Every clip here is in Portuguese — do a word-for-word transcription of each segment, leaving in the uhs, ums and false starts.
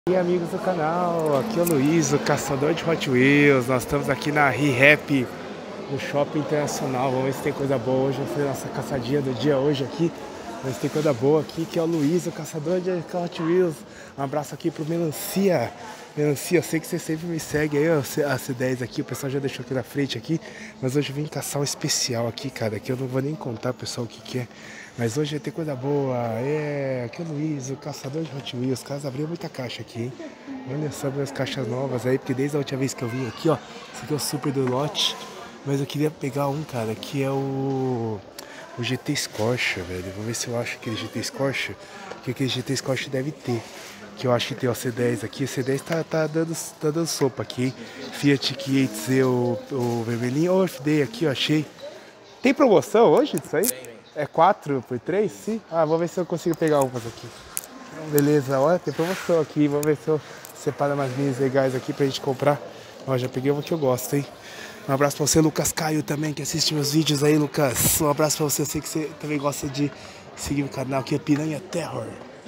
E aí, amigos do canal, aqui é o Luiz, o caçador de Hot Wheels. Nós estamos aqui na ReHap, no Shopping Internacional. Vamos ver se tem coisa boa hoje. Vamos fazer nossa caçadinha do dia hoje aqui. Vamos ver se tem coisa boa aqui, que é o Luiz, o caçador de Hot Wheels. Um abraço aqui pro Melancia. Melancia, eu sei que você sempre me segue aí, a C dez aqui, o pessoal já deixou aqui na frente aqui. Mas hoje eu vim caçar um especial aqui, cara, que eu não vou nem contar, pessoal, o que que é. Mas hoje vai ter coisa boa. É, aqui é o Luiz, o caçador de Hot Wheels. Os caras abriram muita caixa aqui, hein? Olha só as caixas novas aí, porque desde a última vez que eu vim aqui, ó, esse aqui é o super do lote. Mas eu queria pegar um, cara, que é o... O G T Scorcher, velho. Vou ver se eu acho aquele G T Scorcher. Que aquele G T Scorcher deve ter. Que eu acho que tem o C dez aqui. O C dez tá, tá, dando, tá dando sopa aqui, hein? Fiat quinhentos Z, o, o vermelhinho. O Earth Day aqui, eu achei. Tem promoção hoje disso aí? É quatro por três? Sim? Ah, vou ver se eu consigo pegar umas aqui. Beleza, olha, tem promoção aqui. Vou ver se eu separo umas minis legais aqui pra gente comprar. Ó, já peguei uma que eu gosto, hein? Um abraço pra você, Lucas Caio, também, que assiste meus vídeos aí, Lucas. Um abraço pra você, eu sei que você também gosta de seguir o canal, que é Piranha Terror.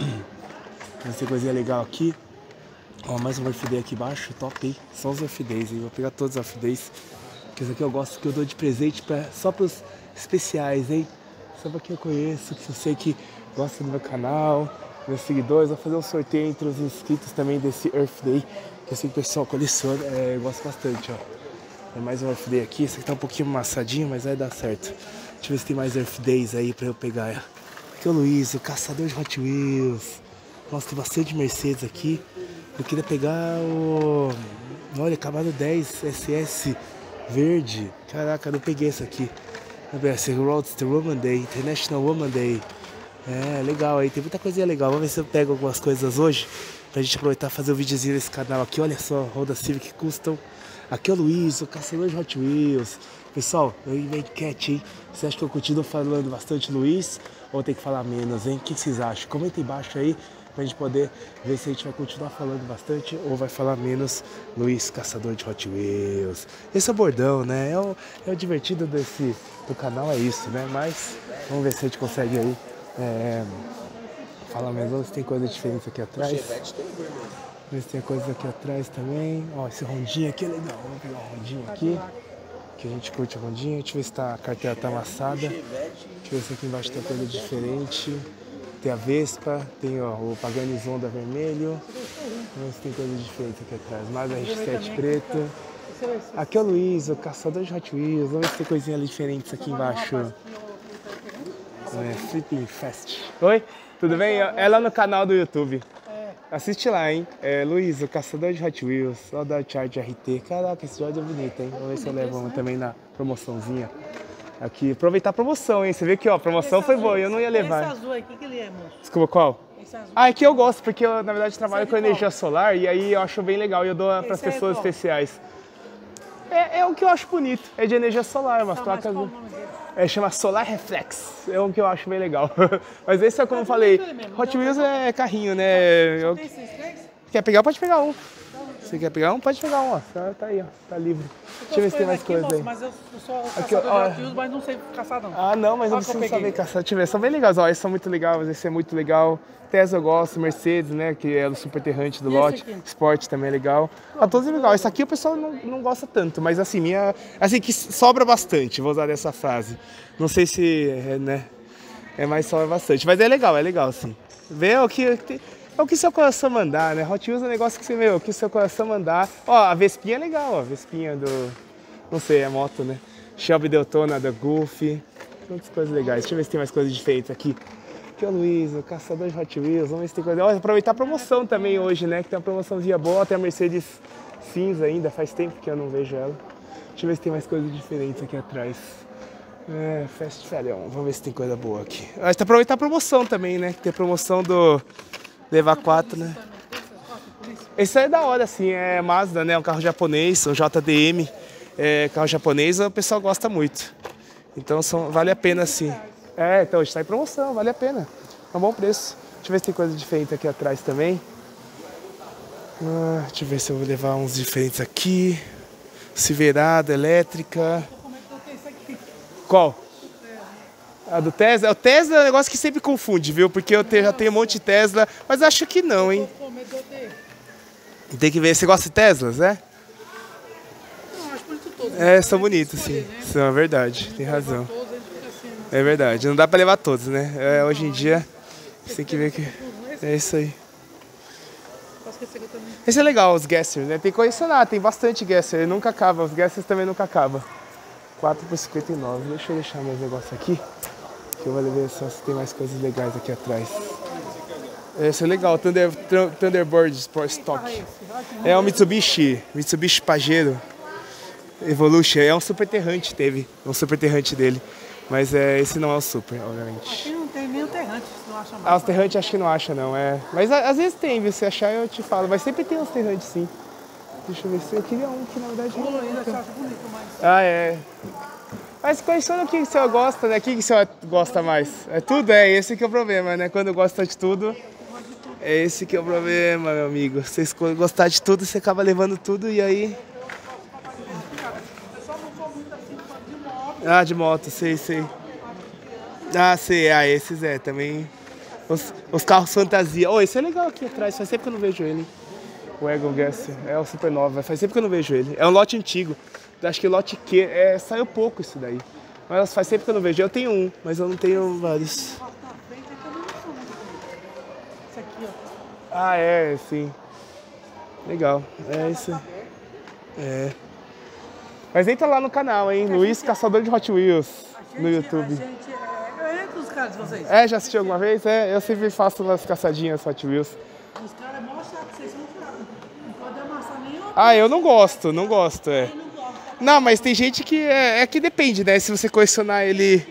Vai ter coisinha legal aqui. Ó, mais um Earth Day aqui embaixo, top, hein? Só os Earth Days, hein? Vou pegar todos os Earth Days. Que esse aqui eu gosto, que eu dou de presente pra, só pros especiais, hein? Só pra quem eu conheço, que eu sei que gosta do meu canal, meus seguidores. Vou fazer um sorteio entre os inscritos também desse Earth Day, que eu sei que o pessoal coleciona, é, eu gosto bastante, ó. É mais um Earth Day aqui, esse aqui tá um pouquinho amassadinho, mas vai dar certo. Deixa eu ver se tem mais Earth Days aí pra eu pegar. Aqui é o Luiz, o caçador de Hot Wheels. Nossa, tem bastante Mercedes aqui. Eu queria pegar o... Olha, Camaro dez S S verde. Caraca, eu não peguei esse aqui. Esse Roadster Woman Day, International Woman Day. É, legal aí, tem muita coisinha legal. Vamos ver se eu pego algumas coisas hoje pra gente aproveitar e fazer um videozinho nesse canal aqui. Olha só, Honda Civic Custom. Aqui é o Luiz, o caçador de Hot Wheels. Pessoal, eu inventei cat, hein? Você acha que eu continuo falando bastante Luiz ou tem que falar menos, hein? O que vocês acham? Comenta aí embaixo aí pra gente poder ver se a gente vai continuar falando bastante ou vai falar menos Luiz, caçador de Hot Wheels. Esse é o bordão, né? É o, é o divertido desse, do canal, é isso, né? Mas vamos ver se a gente consegue aí é, falar menos. Vamos ver se tem coisa diferente aqui atrás. Ver se tem coisa aqui atrás também. Ó, esse rondinho aqui é legal. Vamos pegar um rondinho aqui. Que a gente curte a rondinha. Deixa eu ver se tá, a carteira tá amassada. Deixa eu ver se aqui embaixo tem coisa diferente. Tem a Vespa, tem ó, o Pagani Zonda vermelho. Vamos ver se tem coisa diferente aqui atrás. Mais a R sete preto. Aqui é o Luiz, o caçador de Hot Wheels. Vamos ver se tem coisinha diferente aqui embaixo. É, Flipping Fest. Oi, tudo bem? É lá no canal do YouTube. Assiste lá, hein? É, Luiz, o caçador de Hot Wheels, só da Charge R T. Caraca, esse Charge é bonito, hein? Vamos ver se eu levo uma também na promoçãozinha. Aqui, aproveitar a promoção, hein? Você vê que ó, a promoção foi boa, eu não ia levar. Esse azul aí, o que, que ele é, moço? Desculpa, qual? Esse azul. Ah, é que eu gosto, porque eu, na verdade, trabalho com energia solar e aí eu acho bem legal e eu dou para as pessoas especiais. É, é o que eu acho bonito, é de energia solar, umas placas... Qual o nome dele? É, chama Solar Reflex, é um que eu acho bem legal. Mas esse é como eu falei, Hot Wheels é carrinho, né? Eu... Tem esses três? Quer pegar, pode pegar um. Você quer pegar um? Pode pegar um, ó. Tá aí, ó. Tá livre. Deixa eu ver se tem mais aqui, coisa moço, aí. Mas eu sou Aqui, caçador ó. de Hot Wheels, mas não sei caçar não. Ah, não, mas eu Qual não que eu preciso saber peguei? caçar. Deixa eu ver, são bem legais, ó. Esses são muito legais, esse é muito legal. Tesla eu gosto, Mercedes, né, que é do super terrante do E lote. esse aqui? Sport também é legal. Ah, todos é legal. Esse aqui o pessoal não, não gosta tanto, mas assim, minha... Assim, que sobra bastante, vou usar dessa frase. Não sei se, é, né, é mais sobra bastante, mas é legal, é legal, sim. Vê o que... É o que seu coração mandar, né? Hot Wheels é um negócio que você vê, o que seu coração mandar. Ó, a Vespinha é legal, ó. A Vespinha do... Não sei, é moto, né? Shelby Deltona da Goofy. Muitas coisas legais. Deixa eu ver se tem mais coisas diferentes aqui. Aqui é o Luiz, o caçador de Hot Wheels. Vamos ver se tem coisa... Ó, aproveitar a promoção também hoje, né? Que tem uma promoçãozinha boa. Tem a Mercedes cinza ainda. Faz tempo que eu não vejo ela. Deixa eu ver se tem mais coisas diferentes aqui atrás. É, Fast Ferion. Vamos ver se tem coisa boa aqui. Mas tem aproveitar a promoção também, né? Que tem a promoção do... Levar quatro, né? Esse aí é da hora, assim, é Mazda, né? Um carro japonês, o J D M, é carro japonês, o pessoal gosta muito. Então são, vale a pena, sim. É, então está em promoção, vale a pena. É um bom preço. Deixa eu ver se tem coisa diferente aqui atrás também. Ah, deixa eu ver se eu vou levar uns diferentes aqui. Silverado, elétrica. Qual? A do Tesla? O Tesla é um negócio que sempre confunde, viu? Porque eu te, já tenho um monte de Tesla, mas acho que não, hein? Tem que ver. Você gosta de Teslas, né? Não, acho bonito todos. É, são bonitos, sim. São, é verdade. Tem razão. É verdade. Não dá pra levar todos, né? É, hoje em dia, você tem que ver que... É isso aí. Esse é legal, os Gassers, né? Tem que colecionar, tem bastante Gasser. Ele nunca acaba. Os Gassers também nunca acabam. quatro por cinquenta e nove. Deixa eu deixar meus negócios aqui. Que eu vou ver só se tem mais coisas legais aqui atrás. Esse é legal, Thunder, Thunderbird Sport Stock. É um Mitsubishi, Mitsubishi Pajero Evolution. É um Super Terrante, teve um Super Terrante dele. Mas é, esse não é o Super, obviamente. Aqui não tem nem o Terrante, não acha mais. Ah, os Terrante acho que não acha não, é. Mas a, às vezes tem, viu? Se achar eu te falo. Mas sempre tem uns Terrante sim. Deixa eu ver se eu queria um que na verdade não ainda acha bonito, mas... Ah, é. Mas coleciona o que o senhor gosta, né? O que o senhor gosta mais? É tudo, é esse que é o problema, né? Quando gosta de tudo, é esse que é o problema, meu amigo. Você gostar de tudo, você acaba levando tudo e aí... Ah, de moto, sei, sei. Ah, sei, ah, esses é, também... Os, os carros fantasia. Oh, esse é legal aqui atrás, faz tempo que eu não vejo ele. O Eagle Gasser, é o Supernova, faz tempo que eu não vejo ele. É um lote antigo, acho que lote Q, é, saiu pouco isso daí. Mas faz tempo que eu não vejo, eu tenho um, mas eu não tenho vários. Ah, é, sim. Legal, é isso. É. Mas entra lá no canal, hein, Luiz Caçador de Hot Wheels, no YouTube. É entre os caras de vocês. É, já assistiu alguma vez? É, eu sempre faço umas caçadinhas Hot Wheels. Os caras mostram que vocês são fracos. Não pode amassar nenhuma. Ah, eu não gosto, não gosto, é. Não, mas tem gente que é, é que depende, né? Se você colecionar ele...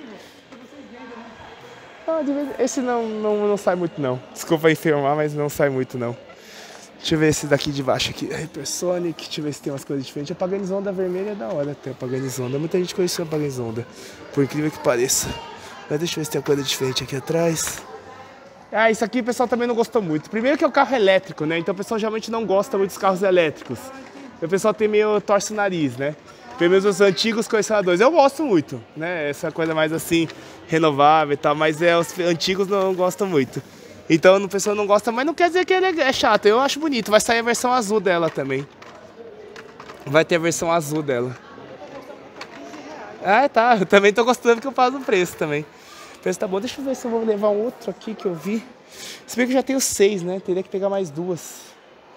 Ah, esse não, não, não sai muito, não. Desculpa informar, mas não sai muito, não. Deixa eu ver esse daqui de baixo aqui. Hypersonic, deixa eu ver se tem umas coisas diferentes. A Paganizonda vermelha é da hora até, a Paganizonda. Muita gente coleciona a Paganizonda, por incrível que pareça. Mas deixa eu ver se tem uma coisa diferente aqui atrás. Ah, isso aqui o pessoal também não gostou muito. Primeiro que é o carro elétrico, né? Então o pessoal geralmente não gosta muito dos carros elétricos. O pessoal tem meio torce o nariz, né? Pelo menos os antigos colecionadores. Eu gosto muito, né? Essa coisa mais assim, renovável e tal. Mas é, os antigos não gostam muito. Então o pessoal não gosta, mas não quer dizer que ele é chato. Eu acho bonito. Vai sair a versão azul dela também. Vai ter a versão azul dela. Ah, tá. Eu também tô gostando que eu pago o preço também. O preço tá bom. Deixa eu ver se eu vou levar um outro aqui que eu vi. Se bem que eu já tenho seis, né? Teria que pegar mais duas.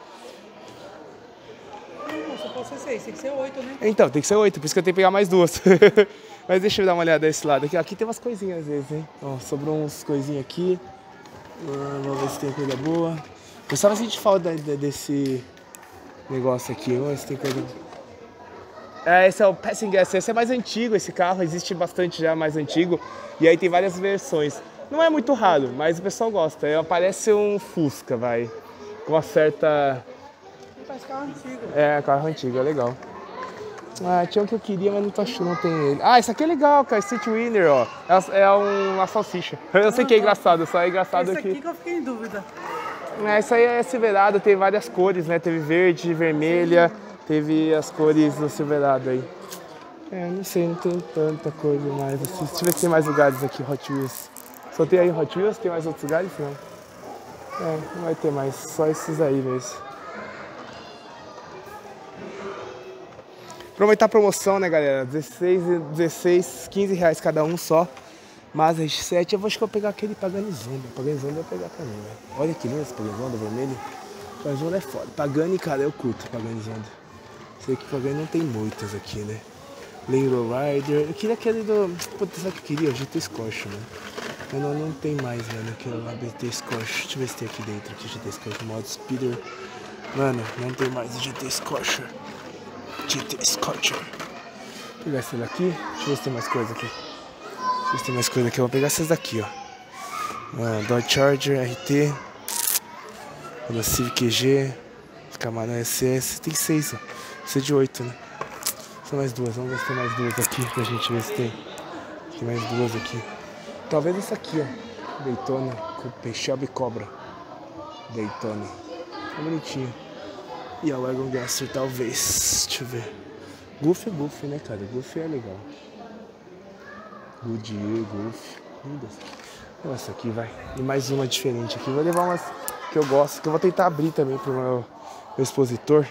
Pode ser seis, tem que ser oito, né? Então, tem que ser oito, por isso que eu tenho que pegar mais duas. Mas deixa eu dar uma olhada desse lado aqui. Aqui tem umas coisinhas às vezes, hein? Ó, sobrou uns coisinhas aqui. Ah, vamos ver se tem coisa boa. Eu só sinto falta desse negócio aqui. Vamos ver se tem coisa... É, esse é o Passing Gas. Esse é mais antigo, esse carro. Existe bastante já mais antigo. E aí tem várias versões. Não é muito raro, mas o pessoal gosta. Ele parece um Fusca, vai. Com uma certa... Parece carro antigo. É, carro antigo, é legal. Ah, tinha um que eu queria, mas não tô achando, não tem ele. Ah, esse aqui é legal, cara, Street Winner, ó. É, é um, uma salsicha. Eu sei que é engraçado, só é engraçado esse aqui. aqui que eu fiquei em dúvida. É, isso aí é Silverado, tem várias cores, né? Teve verde, vermelha, teve as cores do Silverado aí. É, não sei, não tem tanta coisa mais. Assim. Deixa eu ver se tem mais lugares aqui, Hot Wheels. Só tem aí Hot Wheels? Tem mais outros lugares? Não. É, não vai ter mais, só esses aí mesmo. Aproveitar a promoção, né, galera? dezesseis, dezesseis, quinze reais cada um só. Mas às sete eu vou, acho que eu vou pegar aquele Paganizonda. Paganizonda eu vou pegar também, velho. Olha que lindo esse Paganizonda vermelho. Paganizonda é foda. Pagani, cara, eu curto Paganizonda. Sei que Pagani não tem muitas aqui, né? Lando Rider. Eu queria aquele do... Puta, sabe o que eu queria? O G T Scorch, né? Mas não, não tem mais, velho. Aquele lá, G T Scorch. Deixa eu ver se tem aqui dentro. Aqui, G T Scorch, modo Speeder. Mano, não tem mais o G T Scorcher. G T Scorcher. Vou pegar esse daqui. Deixa eu ver se tem mais coisa aqui. Deixa eu ver se tem mais coisa aqui. Eu vou pegar essas daqui, ó. Ah, Dodge Charger, R T. Honda Civic Q G. Camaro S S. Tem seis, ó. Isso é de oito, né? São mais duas. Vamos ver se tem mais duas aqui pra gente ver se tem. Tem mais duas aqui. Talvez essa aqui, ó. Daytona. Com Shelby Cobra. Daytona. É bonitinho. E a Wagon Gasser, talvez. Deixa eu ver. Goofy é Goofy, né, cara? Goofy é legal. Goodyear, Goofy. Olha essa aqui, vai. E mais uma diferente aqui. Vou levar umas que eu gosto, que eu vou tentar abrir também pro meu o expositor.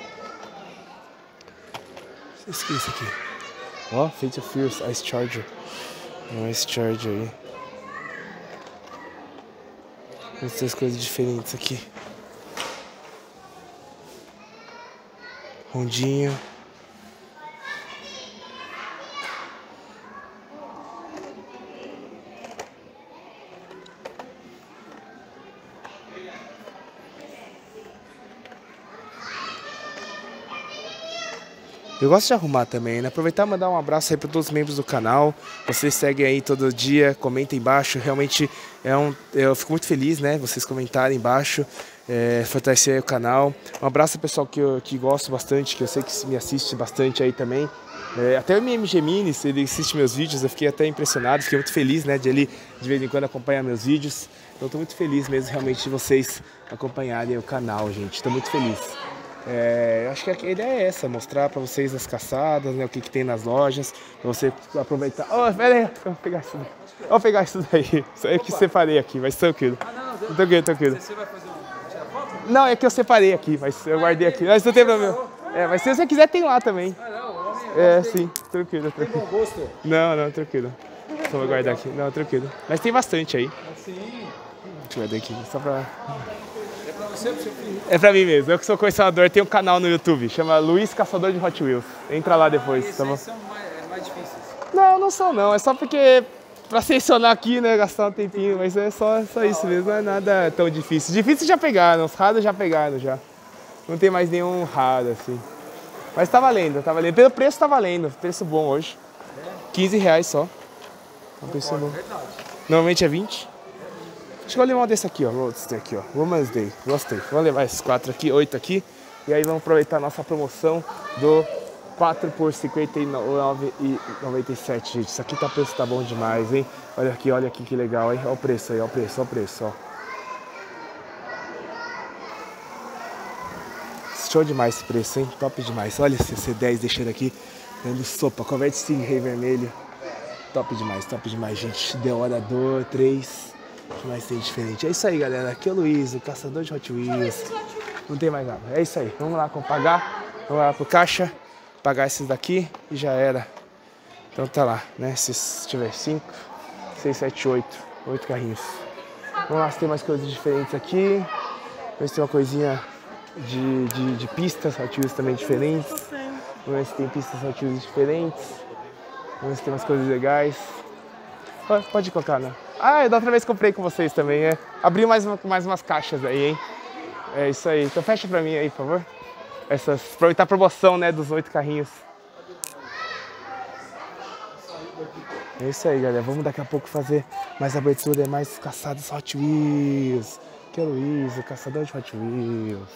Esqueci isso aqui. Ó, oh, Fate of Fears, Ice Charger. Um Ice Charger aí. Muitas coisas diferentes aqui. Rondinho. Eu gosto de arrumar também, né? Aproveitar e mandar um abraço aí para todos os membros do canal. Vocês seguem aí todo dia, comentem embaixo. Realmente é um, eu fico muito feliz, né? Vocês comentarem embaixo, é, fortalecer aí o canal. Um abraço ao pessoal que eu que gosto bastante, que eu sei que me assiste bastante aí também. É, até o M M G Minis, ele assiste meus vídeos, eu fiquei até impressionado, fiquei muito feliz, né? De ele de vez em quando acompanhar meus vídeos. Então eu tô muito feliz mesmo realmente de vocês acompanharem o canal, gente. Tô muito feliz. É, eu acho que a ideia é essa, mostrar pra vocês as caçadas, né, o que, que tem nas lojas, pra você aproveitar. Oh, pera aí, eu vou pegar isso daí. Eu vou pegar isso daí. Isso aí que separei aqui, mas tranquilo. Ah, não, não. Tranquilo, tranquilo. Você vai fazer um tirar foto? Não, é que eu separei aqui, mas eu guardei aqui. Mas não tem problema. É, mas se você quiser, tem lá também. Ah, não, o homem é, sim, tranquilo, tranquilo. Tem bom gosto? Não, não, tranquilo. Só vou guardar aqui. Não, tranquilo. Mas tem bastante aí. Sim. Deixa eu guardar aqui, só pra... É pra mim mesmo, eu que sou colecionador, tenho um canal no YouTube, chama Luiz Caçador de Hot Wheels. Entra lá depois, tá bom? São mais, mais difíceis? Não, não são não, é só porque pra selecionar aqui, né, gastar um tempinho, mas é só, só isso mesmo, não é nada tão difícil. Difícil já pegaram, os raros já pegaram já. Não tem mais nenhum raro assim. Mas tá valendo, tá valendo. Pelo preço tá valendo, preço bom hoje. quinze reais só. É um preço bom. Normalmente é vinte. Acho que eu vou levar um desse aqui, ó, Roadster aqui, ó, Woman's Day, gostei. Vamos levar esses quatro aqui, oito aqui, e aí vamos aproveitar a nossa promoção do quatro por cinquenta e nove reais e noventa e sete centavos, gente. Isso aqui tá, preço tá bom demais, hein? Olha aqui, olha aqui que legal, hein? Olha o preço aí, olha o preço, olha o preço, ó. Show demais esse preço, hein? Top demais. Olha esse C dez deixando aqui, dando sopa, converte Stingray vermelho. Top demais, top demais, gente. Deorador três. O que mais tem diferente? É isso aí, galera. Aqui é o Luiz, o caçador de Hot Wheels. Não tem mais nada. É isso aí. Vamos lá com pagar. Vamos lá pro caixa. Pagar esses daqui e já era. Então tá lá, né? Se tiver cinco, seis, sete, oito. oito carrinhos. Vamos lá se tem mais coisas diferentes aqui. Vamos ver se tem uma coisinha de, de, de pistas Hot Wheels também diferentes. Vamos ver se tem pistas Hot Wheels diferentes. Vamos ver se tem umas coisas legais. Pode, pode colocar, né? Ah, da outra vez comprei com vocês também, é. Abri mais, mais umas caixas aí, hein? É isso aí. Então fecha pra mim aí, por favor. Essas, aproveitar a promoção, né, dos oito carrinhos. É isso aí, galera. Vamos daqui a pouco fazer mais abertura e mais caçadas Hot Wheels. Que é o Luiz, o caçador de Hot Wheels.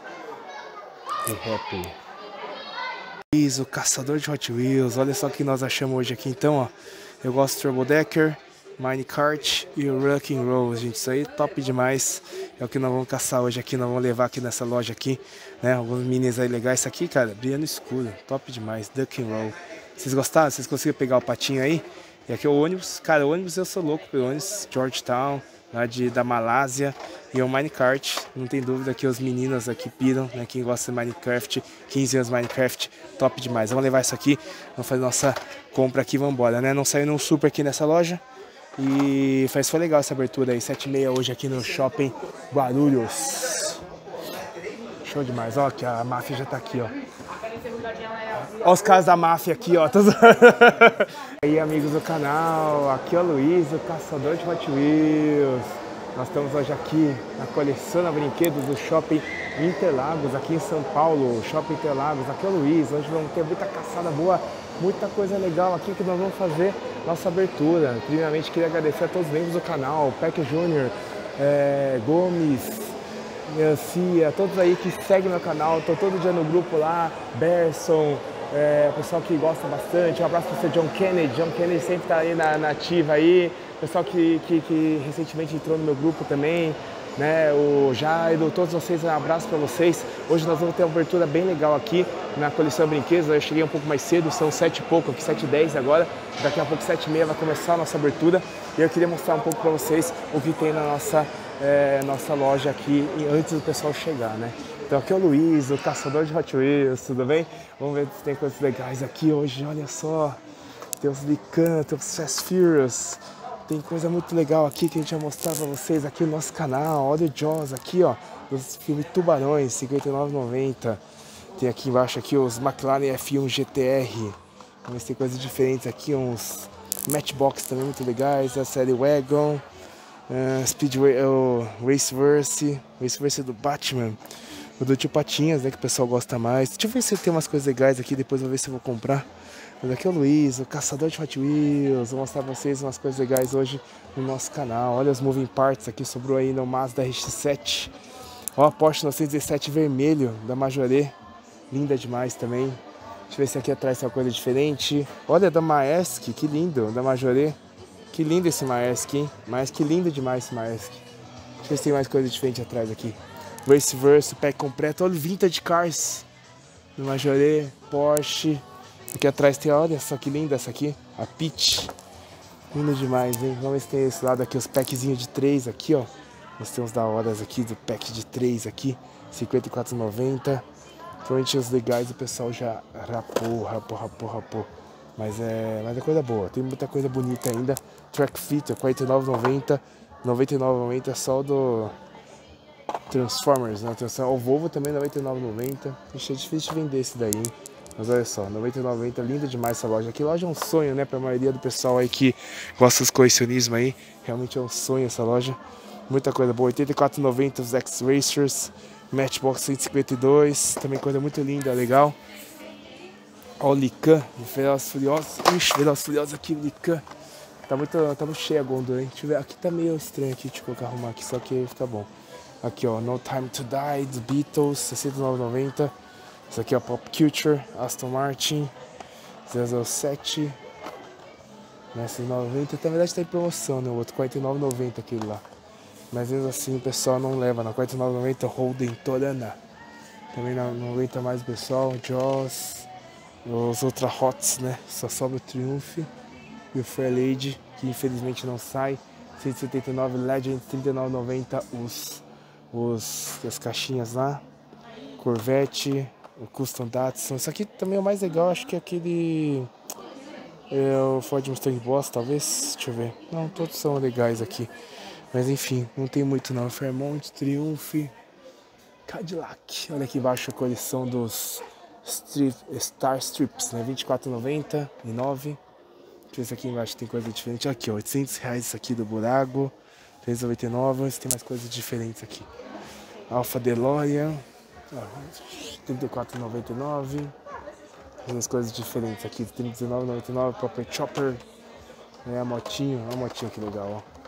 E happy. Luiz, o caçador de Hot Wheels. Olha só o que nós achamos hoje aqui, então, ó. Eu gosto do Turbo Decker, Minecart e o Rock and Roll, gente, isso aí é top demais. É o que nós vamos caçar hoje aqui, nós vamos levar aqui nessa loja aqui, né? Alguns minis aí legais. Isso aqui, cara, brilha no escuro, top demais, Duck and Roll. Vocês gostaram? Vocês conseguiram pegar o patinho aí? E aqui é o ônibus, cara, o ônibus eu sou louco pelo ônibus, Georgetown, lá de, da Malásia. E é o Minecart, não tem dúvida que os meninos aqui piram, né? Quem gosta de Minecraft, quinze anos Minecraft, top demais. Vamos levar isso aqui, vamos fazer nossa compra aqui, vamos embora, né? Não saiu nenhum super aqui nessa loja. E faz, foi legal essa abertura aí, sete e meia hoje aqui no Shopping Guarulhos. Show demais, ó, que a máfia já tá aqui, ó. Ó os caras da máfia aqui, ó. E aí, amigos do canal, aqui é o Luiz, o caçador de Hot Wheels. Nós estamos hoje aqui na Coleciona Brinquedos do Shopping Interlagos, aqui em São Paulo, Shopping Interlagos. Aqui é o Luiz, hoje vamos ter muita caçada boa, muita coisa legal aqui que nós vamos fazer nossa abertura. Primeiramente, queria agradecer a todos os membros do canal, Peck Júnior, é, Gomes, Cia, todos aí que seguem meu canal, tô todo dia no grupo lá, Berson, é, pessoal que gosta bastante. Um abraço para você, John Kennedy. John Kennedy sempre tá aí na, na ativa aí. Pessoal que, que, que recentemente entrou no meu grupo também, né? O Jairo, todos vocês, um abraço para vocês. Hoje nós vamos ter uma abertura bem legal aqui na Coleção Brinquedos. Eu cheguei um pouco mais cedo, são sete e pouco, aqui sete e dez agora. Daqui a pouco, sete e meia, vai começar a nossa abertura. E eu queria mostrar um pouco para vocês o que tem na nossa, é, nossa loja aqui, antes do pessoal chegar, né? Então aqui é o Luiz, o caçador de Hot Wheels, tudo bem? Vamos ver se tem coisas legais aqui hoje, olha só. Tem os Lican, tem os Fast Furious. Tem coisa muito legal aqui que a gente vai mostrar pra vocês aqui no nosso canal. Olha o Jaws aqui, ó, dos filmes Tubarões, cinquenta e nove reais e noventa centavos. Tem aqui embaixo aqui os McLaren F um G T R. Vamos ver se tem coisas diferentes aqui, uns Matchbox também muito legais, a série Wagon, uh, Speedway, o Raceverse, Raceverse do Batman, o do Tio Patinhas, né, que o pessoal gosta mais. Deixa eu ver se tem umas coisas legais aqui, depois eu vou ver se eu vou comprar. Mas aqui é o Luiz, o caçador de Hot Wheels. Vou mostrar pra vocês umas coisas legais hoje no nosso canal. Olha os moving parts aqui, sobrou aí no Mazda R X sete. Ó, a Porsche novecentos e dezessete vermelho da Majoré, linda demais também. Deixa eu ver se aqui atrás tem uma coisa diferente. Olha, da Maersk, que lindo, da Majoré. Que lindo esse Maersk, hein? Mas que lindo demais esse Maersk. Deixa eu ver se tem mais coisa diferente atrás aqui. Raceverse, pack completo. Olha o Vintage Cars do Majoré, Porsche. Aqui atrás tem, olha só que linda essa aqui, a Peach. Linda demais, hein? Vamos ver se tem esse lado aqui, os packzinhos de três aqui, ó. Nós temos da horas aqui, do pack de três aqui, cinquenta e quatro reais e noventa centavos. Provavelmente os legais o pessoal já rapou, rapou, rapou, rapou. Mas é, mas é coisa boa, tem muita coisa bonita ainda. Track Fit, quarenta e nove reais e noventa centavos, noventa e nove reais e noventa centavos só do Transformers, né? O Volvo também noventa e nove reais e noventa centavos. Ixi, é difícil de vender esse daí, hein? Mas olha só, noventa e nove reais e noventa centavos, linda demais essa loja. Aqui loja é um sonho, né? Pra maioria do pessoal aí que gosta dos colecionismo aí. Realmente é um sonho essa loja. Muita coisa boa, oitenta e quatro reais e noventa centavos, os X-Racers. Matchbox cento e cinquenta e dois, também coisa muito linda, legal. Ó o Lican, Velozes Furiosos. Ixi, Velozes Furiosos aqui, o Lican. Tá muito, tá muito cheia a gôndola, hein? Deixa eu ver, aqui tá meio estranho aqui, deixa eu colocar, arrumar aqui, só que fica bom. Aqui ó, No Time to Die, dos Beatles, sessenta e nove reais e noventa centavos. Isso aqui é Pop Culture, Aston Martin, zero zero sete, né, cento e noventa. Na verdade tá em promoção, né, o outro, quarenta e nove reais e noventa centavos aquele lá. Mas mesmo assim o pessoal não leva, na quarenta e nove reais e noventa centavos, Holden Torana. Também não, não aguenta mais o pessoal, Jaws, os Ultra Hots, né, só sobra o Triumph e o Fair Lady, que infelizmente não sai. cento e setenta e nove Legends, trinta e nove reais e noventa centavos, os, os, as caixinhas lá. Corvette, o Custom Datsun. Isso aqui também é o mais legal, acho que é aquele... É o Ford Mustang Boss, talvez. Deixa eu ver. Não, todos são legais aqui. Mas enfim, não tem muito não. Fairmont, Triumph, Cadillac. Olha aqui embaixo a coleção dos Strip, Star Strips, né? vinte e quatro reais e noventa e nove centavos. Deixa eu ver se aqui embaixo tem coisa diferente. Aqui, ó, oitocentos reais isso aqui do Burago. trezentos e noventa e nove reais. Tem mais coisas diferentes aqui. Alfa DeLorean. trinta e quatro reais e noventa e nove centavos. Umas coisas diferentes aqui, trinta e dezenove reais e noventa e nove centavos, Proper Chopper, é a motinho, olha a motinho que legal, ó.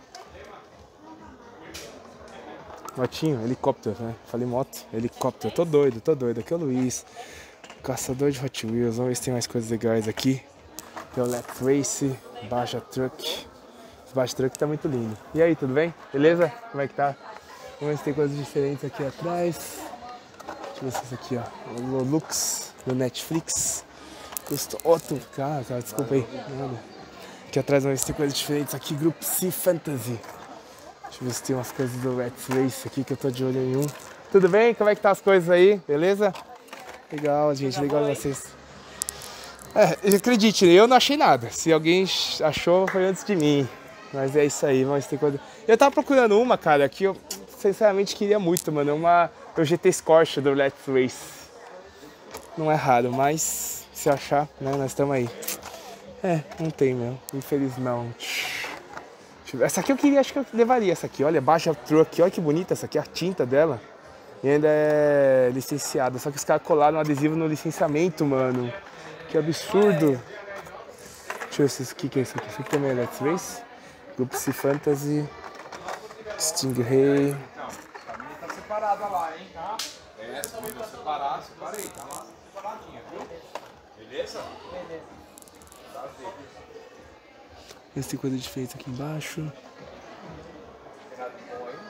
Motinho, helicóptero, né? Falei moto, helicóptero, tô doido, tô doido. Aqui é o Luiz, caçador de Hot Wheels. Vamos ver se tem mais coisas legais aqui. Tem o Let's Race, Baixa Truck. Esse Baixa Truck tá muito lindo. E aí, tudo bem? Beleza? Como é que tá? Vamos ver se tem coisas diferentes aqui atrás. Deixa eu ver se esse aqui, ó, o Lux do Netflix. Custa outro, cara, cara, desculpa aí. Nada. Aqui atrás vamos ver se tem coisas diferentes aqui, Group C Fantasy. Deixa eu ver se tem umas coisas do Let's Race aqui que eu tô de olho em um. Tudo bem? Como é que tá as coisas aí? Beleza? Legal, gente, legal vocês. É, acredite, eu não achei nada. Se alguém achou, foi antes de mim. Mas é isso aí, mas tem coisa... Eu tava procurando uma, cara, que eu sinceramente queria muito, mano. Uma... O G T Scorch do Let's Race. Não é raro, mas se achar, né, nós estamos aí. É, não tem mesmo, infelizmente. Essa aqui eu queria, acho que eu levaria essa aqui. Olha, Baixa Truck, olha que bonita essa aqui, a tinta dela. E ainda é licenciada, só que os caras colaram um adesivo no licenciamento, mano. Que absurdo. Deixa eu ver se isso aqui que é isso aqui. Isso aqui também é Let's Race. Group C Fantasy. Stingray. Tá separada lá, hein, tá? É, se eu separar, separei, tá lá separadinha, viu? Beleza? Beleza. Tá feito. Esse tem coisa diferente aqui embaixo. Tem nada bom aí?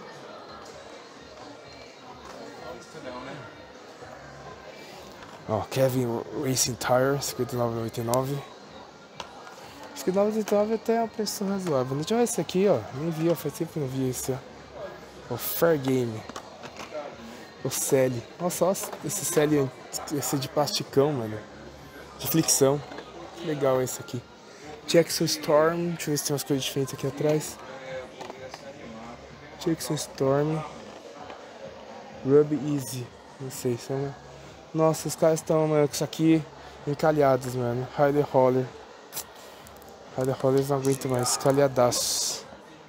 Não, isso não, né? Ó, Kevin Racing Tire, cinquenta e nove reais e noventa e nove centavos. cinquenta e nove reais e noventa e nove centavos até é um preço razoável. Deixa eu ver esse aqui, ó. Nem vi, ó. Faz tempo que eu não vi esse, ó. O Fair Game. O Sally. Nossa, olha esse Sally, esse de plasticão, mano. De fricção. Que legal esse aqui. Jackson Storm. Deixa eu ver se tem umas coisas diferentes aqui atrás. Jackson Storm. Rub Easy. Não sei, são... Nossa, os caras estão, mano, com isso aqui encalhados, mano. Harley Roller. Harley Roller não aguento mais. Encalhadaços.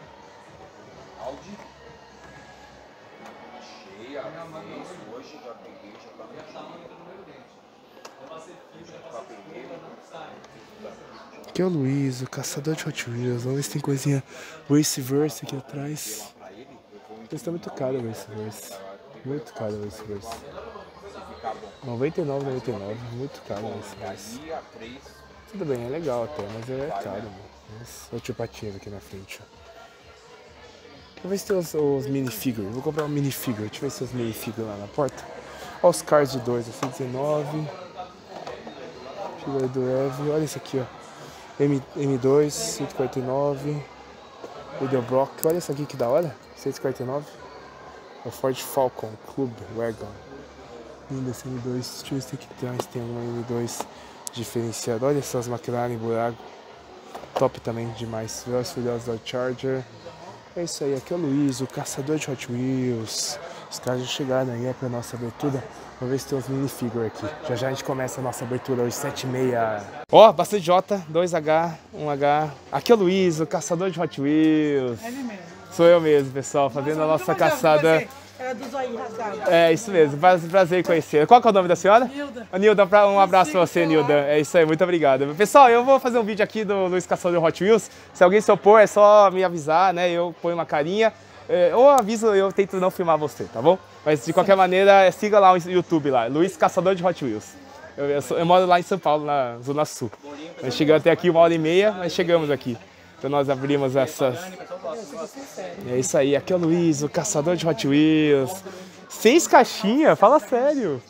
Aqui é o Luiz, o caçador de Hot Wheels. Vamos ver se tem coisinha Raceverse aqui atrás. Isso tá muito caro o Raceverse. Muito caro o Raceverse. noventa e nove reais e noventa e nove centavos. Muito caro o Raceverse. Tudo bem, é legal até, mas é caro, mano. Nossa, olha o tio Patinho aqui na frente, ó. Deixa eu ver se tem os, os minifigures. Vou comprar um minifigure. Deixa eu ver se tem os minifigures lá na porta. Olha os Cars de dois, cento e dezenove. Figure do Eve. Olha esse aqui, ó. M, M2, cento e quarenta e nove. Edelbrock. Olha esse aqui que da hora. cento e quarenta e nove. O Ford Falcon Club Wagon. Linda esse M dois. Deixa eu ver se aqui tem, tem uma M dois diferenciada. Olha essas McLaren Burago. Top também demais. Os filhos da Charger. É isso aí. Aqui é o Luiz, o caçador de Hot Wheels. Os caras já chegaram aí, é pra nossa abertura. Vamos ver se tem uns minifigures aqui. Já já a gente começa a nossa abertura hoje, sete e meia. Ó, oh, bastante J, dois H, um H. Aqui é o Luiz, o caçador de Hot Wheels. Ele mesmo. Sou eu mesmo, pessoal, fazendo nossa, a nossa caçada. Era do Zóio rasgado. É, isso mesmo. Prazer em conhecer. Qual que é o nome da senhora? Nilda. Nilda, um abraço pra você, Nilda. É isso aí, muito obrigado. Pessoal, eu vou fazer um vídeo aqui do Luiz Caçador de Hot Wheels. Se alguém se opor, é só me avisar, né? Eu ponho uma carinha. Ou aviso, eu tento não filmar você, tá bom? Mas de qualquer maneira, siga lá o YouTube lá, Luiz Caçador de Hot Wheels. Eu, eu, sou, eu moro lá em São Paulo, na Zona Sul. Nós chegamos até aqui uma hora e meia, mas chegamos aqui. Então nós abrimos essas... É isso aí, aqui é o Luiz, o Caçador de Hot Wheels. Seis caixinhas? Fala sério.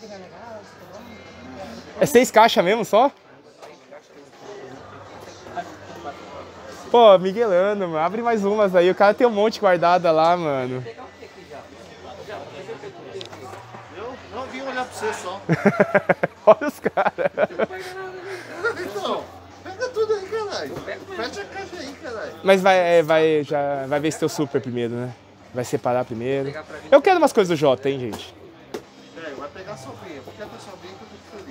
É seis caixas mesmo só? Pô, Miguelano, mano, abre mais umas aí. O cara tem um monte guardada lá, mano. Eu não vim olhar pra você só. Olha os caras. Então, pega tudo aí, caralho. Fecha a caixa aí, caralho. Mas vai, é, vai, já, vai ver se tem o super primeiro, né? Vai separar primeiro. Eu quero umas coisas do Jota, hein, gente? É, vai pegar a sombrinha. Porque a sombrinha que eu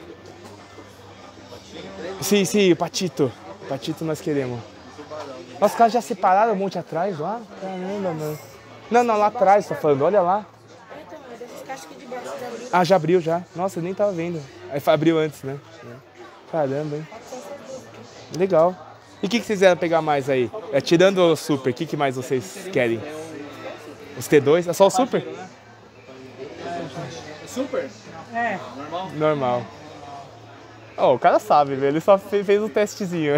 tô feliz. Sim, sim, o Patito. Patito nós queremos. Nossa, os caras já separaram um monte atrás lá? Caramba, mano. Não, não, lá atrás, tô falando, olha lá. Então, mas essas caixas aqui de baixo já abriu. Ah, já abriu já. Nossa, eu nem tava vendo. Aí abriu antes, né? Caramba, hein? Legal. E o que, que vocês iam pegar mais aí? É, tirando o Super, o que, que mais vocês querem? Os T dois? É só o Super? Super? É. Normal? Normal. Oh, o cara sabe, velho. Ele só fez, fez um testezinho.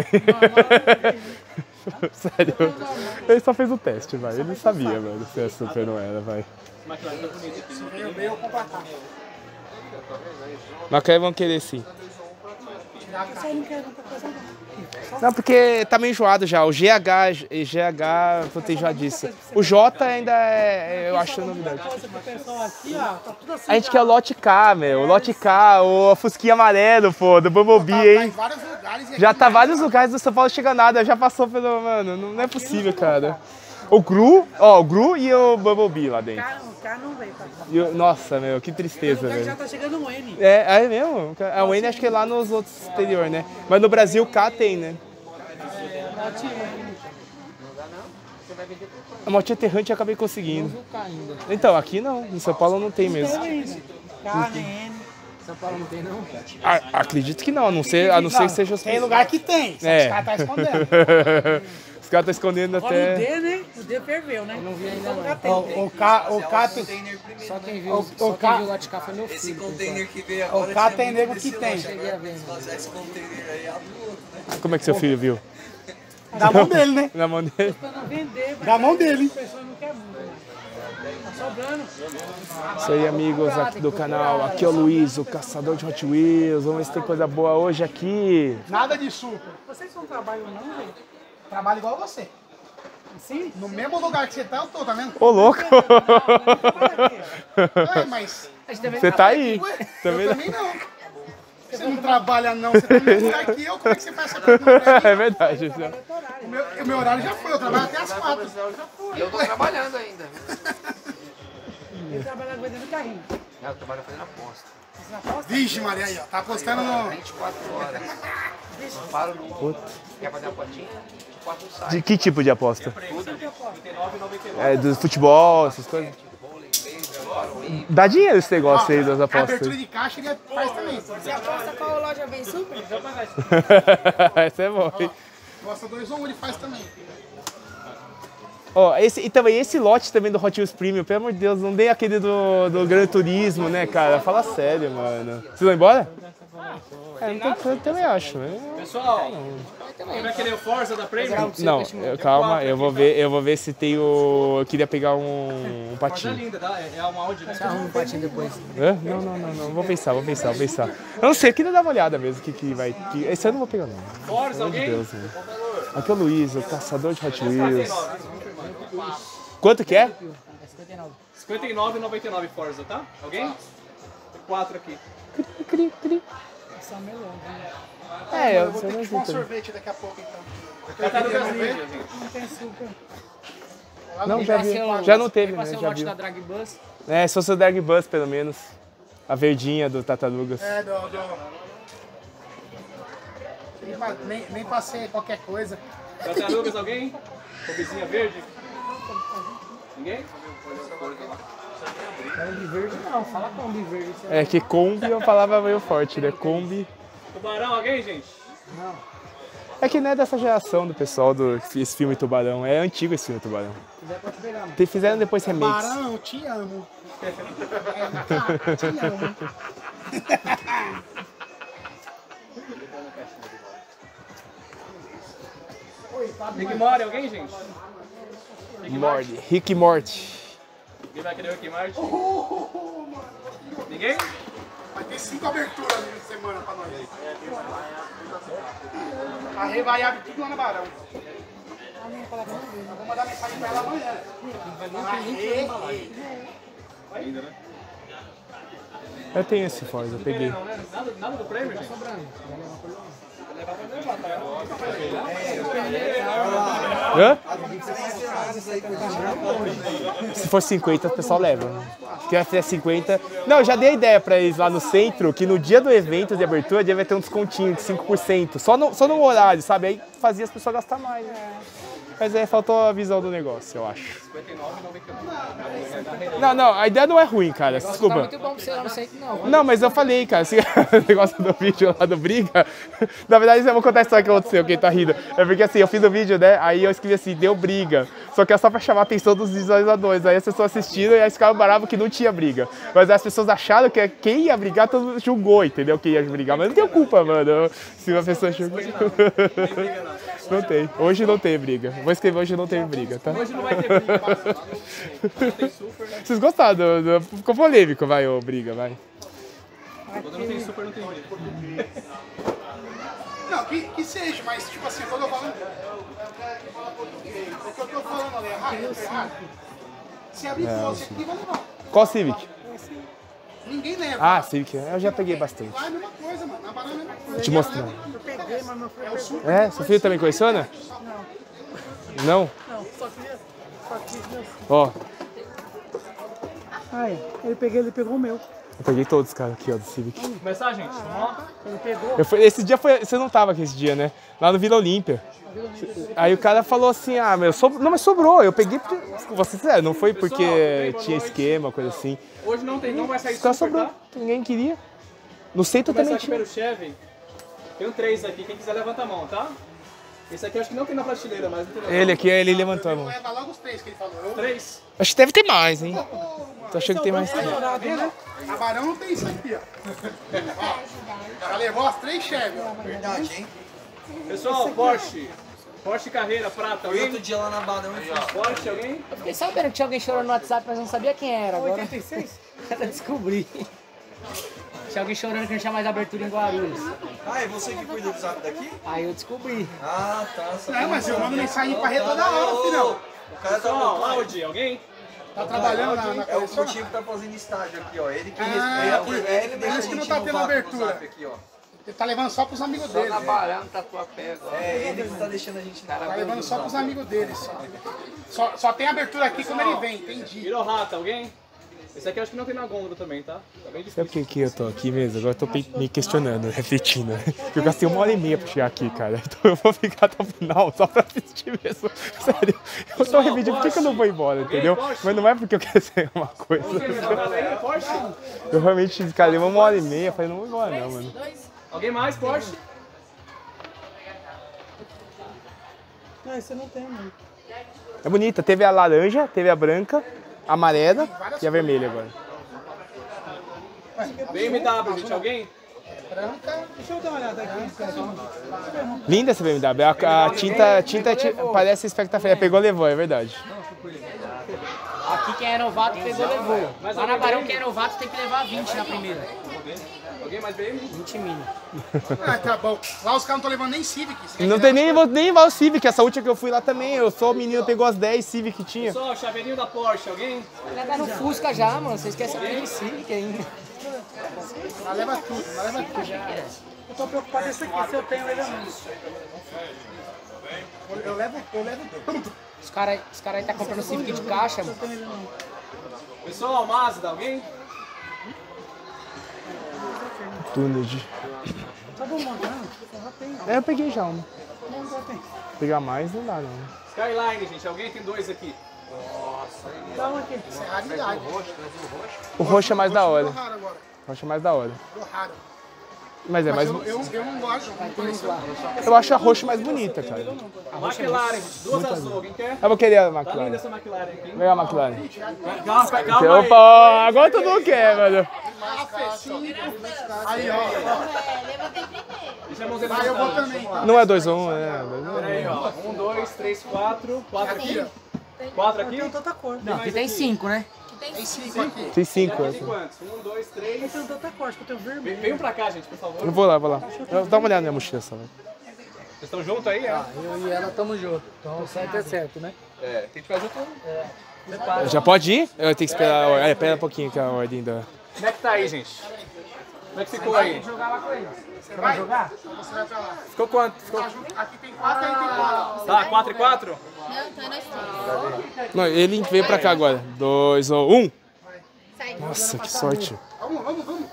Sério. Ele só fez o teste, vai. Ele sabia, velho, se é Super ou não era, vai. Eu veio comprar carro. Mas que vão querer sim. Você não quer outra coisa não. Não, porque tá meio enjoado já. O G H, G H, tô enjoadiço. O J ainda é, eu acho novidade. A gente quer o lote K, meu. O lote K, o Fusquinha amarelo, pô, do Bumblebee, hein? Já tá vários lugares do São Paulo, chega nada. Já passou pelo... Mano, não é possível, cara. O Gru, ó, o Gru e o Bumblebee lá dentro. O K não veio pra cá. E o- nossa, meu, que tristeza, Já velho. tá chegando um N. É, é mesmo? A Wayne acho que é lá nos outros exterior, né? Mas no Brasil o K tem, né? Lote N. A motinha Terrante eu acabei conseguindo. Então, aqui não. Em São Paulo não tem mesmo. K, N. São Paulo não tem, não? A- acredito que não, a não ser, a não ser que seja os... Tem lugar que tem, só É. os caras tá escondendo. Os caras estão escondendo Agora o até... D, né? O D ferveu, né? Não vi ainda Todo lugar não. tem. O, o K, o K tem... Só quem viu, O- só o quem K- viu o lote K foi meu Esse filho. container que veio O agora. K tinha tem muito nego desse que tem. lote. Cheguei a ver. Se vazar esse container aí, abre o outro, né? Como é que seu filho viu? Da mão dele, né? Na mão dele? Pra não vender, Da mão dele. a pessoa não quer muito. Né? Tá sobrando. Isso aí, amigos aqui do canal. Aqui é o Luiz, o caçador de Hot Wheels. Vamos ver se tem coisa boa hoje aqui. Nada de super. Vocês não trabalham não, gente? Trabalho igual você. Sim? No mesmo lugar que você tá, eu tô, tá vendo? Ô, louco! Ué, mas... Você tá aí. Ué, também eu também não. Você não trabalha não, você tá no mesmo lugar que eu, como é que você faz essa pergunta? É verdade. Isso. O meu, o meu horário já foi, eu trabalho até as quatro. Eu tô trabalhando ainda. Ele trabalha vendendo carrinho. Não, eu trabalho fazendo aposta. Vixe, Maria, aí, ó. Tá apostando no... vinte e quatro horas. Não paro nunca. Quer fazer uma apostinha? vinte e quatro sai. De que tipo de aposta? Tudo. É do futebol, essas coisas? Dá dinheiro esse negócio aí das A apostas. abertura de caixa ele faz também. Você aposta qual loja vem super? Essa é boa, hein? Gosta dois ou um, ele faz também. Ó, esse, e também esse lote também do Hot Wheels Premium, pelo amor de Deus, não dei aquele do, do Gran Turismo, né, cara? Fala sério, mano. Vocês vão embora? É, não tô, eu também acho. Né? Pessoal, quem vai querer o Forza da Premium? Não, eu, calma, eu vou ver, eu vou ver se tem o. Eu queria pegar um, um Forza é patinho. linda, tá? É é uma Audi, né? Um patinho depois. Hã? Não, não, não, não. Vou pensar, vou pensar, vou pensar. Eu não sei, eu queria dar uma olhada mesmo, o que, que vai. Que, esse ano eu não vou pegar, não. Forza, Pelo amor de alguém? Deus, mano. Aqui é o Luiz, o caçador de Hot Wheels. Quanto que é? cinquenta e nove e noventa e nove Forza, tá? Alguém? Tem quatro aqui. Cri, cri. É, eu Eu vou sei ter que mais tomar um então. sorvete daqui a pouco, então. Tartarugas Ninja, gente. Não tem açúcar. Não, já vi. Já não teve, né? Já viu. da Drag Bus. É, se fosse o Drag Bus, pelo menos. A verdinha do Tartarugas. É, do... do... Nem, nem passei qualquer coisa. Tartarugas, alguém? Cobizinha verde? Ninguém? Kombi verde não, fala Kombi verde. É que Kombi é uma palavra meio forte, né? Kombi. Tubarão, alguém, gente? É que não é dessa geração do pessoal do esse filme Tubarão. É antigo esse filme Tubarão. Te- Fizeram depois remakes. Barão, te amo. É, cara, te amo. Rick Mori, alguém, gente? Morty. Rick e Morty. Ninguém vai querer o Rick Martin? Ninguém? Vai ter cinco aberturas ali na semana pra nós. A Rê vai abrir tudo lá na Barão. Eu vou mandar mensagem pra ela amanhã. A Rê, Ainda, né? Eu tenho esse Forza, eu peguei. Não, né? Nada, nada do prêmio, gente? Hã? Se for cinquenta, o pessoal leva. Se quiser cinquenta... Não, eu já dei a ideia pra eles lá no centro, que no dia do evento de abertura, devia ter um descontinho de cinco por cento. Só no, só no horário, sabe? Aí fazia as pessoas gastar mais. Né? Mas aí faltou a visão do negócio, eu acho. Não, não, a ideia não é ruim, cara. Desculpa. Muito bom pra você lá no centro, não. Não, mas eu falei, cara, esse negócio do vídeo lá do Briga, na verdade eu vou contar a história que aconteceu, quem tá rindo. É porque assim, eu fiz o vídeo, né, aí eu escrevi assim, deu briga, só que é só pra chamar a atenção dos visualizadores, aí as pessoas assistiram e aí ficaram bravos que não tinha briga. Mas aí as pessoas acharam que quem ia brigar, todo mundo julgou, entendeu, quem ia brigar, mas não tem culpa, mano, se uma pessoa julgou. Não tem, hoje não tem briga, vou escrever hoje não teve briga, tá? Hoje não vai ter briga. Não tem super, né? Vocês gostaram? Do, do, ficou polêmico, vai, ô briga, vai. Quando não tem super, não tem briga. não, que, que seja, mas tipo assim, quando eu falo. O que eu tô falando ali, errado, eu tô errado. Se abrir fosse aqui, vai levar. Qual Civic? Ninguém leva. Ah, Civic, eu já peguei bastante. Lá é a mesma coisa, mano. Na Barão é a mesma coisa. Vou te mostrar. Eu peguei, mas não foi. É o super. É, seu filho também coleciona? Não? Não, só queria. Só quis meu. Ó, Ai, ele peguei, ele pegou o meu. eu peguei todos, cara, aqui, ó, do Civic. Começar, gente? Vamos lá? Ele pegou. Eu fui, esse dia foi, você não tava aqui esse dia, né? Lá no Vila Olímpia. Aí o cara falou assim, ah, meu, sobrou, não, mas sobrou, eu peguei porque, vou ser sincero, não foi porque tinha esquema, coisa assim. Hoje não, tem, não vai sair Os caras super, sobrou, tá? ninguém queria. No centro Começar também aqui tinha. pelo Chevy. Tem um três aqui, quem quiser levanta a mão, tá? Esse aqui eu acho que não tem na prateleira, mas não tem. Ele aqui, ele levantou a mão. Leva logo os três que ele falou. Eu, Três. Acho que deve ter mais, hein? Tô achando que tem mais. a Barão não tem isso aqui, ó. Ó, ela levou as três Chevy, ó. Verdade, hein? Pessoal, Porsche. Porsche Carreira, prata, Fui outro alguém? dia lá na Barão e fiz. Porsche, alguém? Eu fiquei sabendo que tinha alguém chorando no WhatsApp, mas não sabia quem era. Agora oitenta e seis? Ela descobri. Tinha alguém chorando que não tinha mais abertura em Guarulhos. Ah, é você que cuida do zap daqui? Aí eu descobri. Ah, tá. Só Não, mas eu mando mensagem pra rede toda hora, filhão. O cara tá Ó, Audi, alguém? Tá trabalhando na, na É o coleciona? Coutinho que tá fazendo estágio aqui, ó. Ele que Ah, respeita, é, é ele que deixa por a isso que não gente tá no tendo vácuo do abertura. zap aqui, ó. Ele tá levando só pros amigos Só dele. trabalhando, tá tua pé agora. É, ele que tá deixando a gente na Tá levando só pros amigos dele, só. Só, só tem abertura aqui quando ele vem, entendi. Virou rata, alguém? Esse aqui eu acho que não tem na gôndola também, tá? Tá bem difícil. Sabe por que que eu tô aqui mesmo? Agora eu tô pe- me questionando, refletindo. Porque eu gastei uma hora e meia pra chegar aqui, cara. Então eu vou ficar até o final só pra assistir mesmo. Sério. Eu tô refletindo por que que eu não vou embora, entendeu? Mas não é porque eu quero ser uma coisa. Porsche? Eu realmente, cara, deu uma hora e meia. Falei, não vou embora não, mano. Alguém mais, Porsche? Não, esse não tem, mano. É bonita. Teve a laranja, teve a branca, a amarela e a vermelha agora. B M W, gente, alguém? Deixa eu dar uma olhada aqui. Linda essa B M W. A, a tinta, tinta ti- parece espectacular. Pegou, levou, é verdade. Aqui quem é novato pegou, levou. Lá na Barão quem é novato tem que levar vinte na primeira. Alguém mais B M? vinte mil. Ah, tá bom. Lá os caras não estão levando nem Civic. Não tem nem, nem vai o Civic. Essa última que eu fui lá também. Eu sou o menino, pegou as dez Civic que tinha. Pessoal, chaveirinho da Porsche, alguém? Já tá no Fusca já, mano. Vocês querem saber de Civic ainda. Ela leva tudo, ela leva tudo. Eu tô preocupado com esse aqui, se eu tenho ele ou não. Eu levo, eu levo tudo. Os caras os cara aí tá comprando Civic de caixa, mano. Pessoal, Mazda, alguém? Túnel de... Tá bom, mano. Já tem. É, eu peguei já uma. Não, já tem. Pegar mais não dá, não. Skyline, gente, alguém tem dois aqui? Dá um aqui. Isso é raridade. O roxo é mais da hora. Ficou raro agora. O roxo é mais da hora. Ficou raro. Mas é mais... Eu, eu, eu não gosto. Eu não conheço. Eu acho a roxa mais bonita, cara. McLaren, gente, duas azul, alguém quer? Eu vou querer a Tá linda McLaren. essa McLaren aqui, hein? Vem a McLaren. Calma, calma aí. Opa, agora todo mundo quer, mano. Aí, ó. Deixa a mãozinha Aí eu vou levantada. também, tá? Não é dois ou um, é dois ou um. Peraí, ó. Um, dois, três, quatro. Quatro aqui. Quatro aqui? Tem tanta cor. Não, aqui tem cinco, né? Tem cinco aqui. Tem cinco. Tem assim. quantos? Um, dois, três. Tem tanta cor, acho que eu tenho Vem, vermelho. venham pra cá, gente, por favor. Eu vou lá, vou lá. Eu- Dá uma olhada na minha mochila só, velho. Vocês estão juntos aí? É? Eu e ela tamo junto. Então certo é certo, né? É, tem que fazer tudo. Já pode ir? Eu tenho que esperar a ordem. É, pera um pouquinho que a ordem da... Como é que tá aí, gente? Como é que ficou aí? Você vai jogar? Você vai pra lá. Ficou quanto? Ficou... Aqui tem quatro, aí tem quatro. Tá, quatro e quatro? Não, então é nós três. Não, ele veio pra cá agora. Dois ou um. Sai. Nossa, que sorte. Vamos, vamos, vamos.